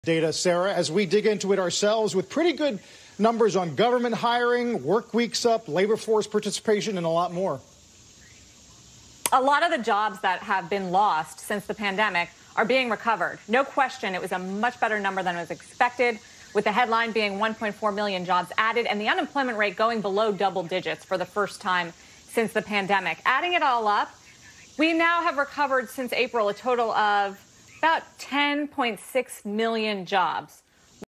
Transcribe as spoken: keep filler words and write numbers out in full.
Data, Sarah, as we dig into it ourselves with pretty good numbers on government hiring, work weeks up, labor force participation, and a lot more. A lot of the jobs that have been lost since the pandemic are being recovered. No question, it was a much better number than was expected, with the headline being one point four million jobs added and the unemployment rate going below double digits for the first time since the pandemic. Adding it all up, we now have recovered since April a total of about ten point six million jobs.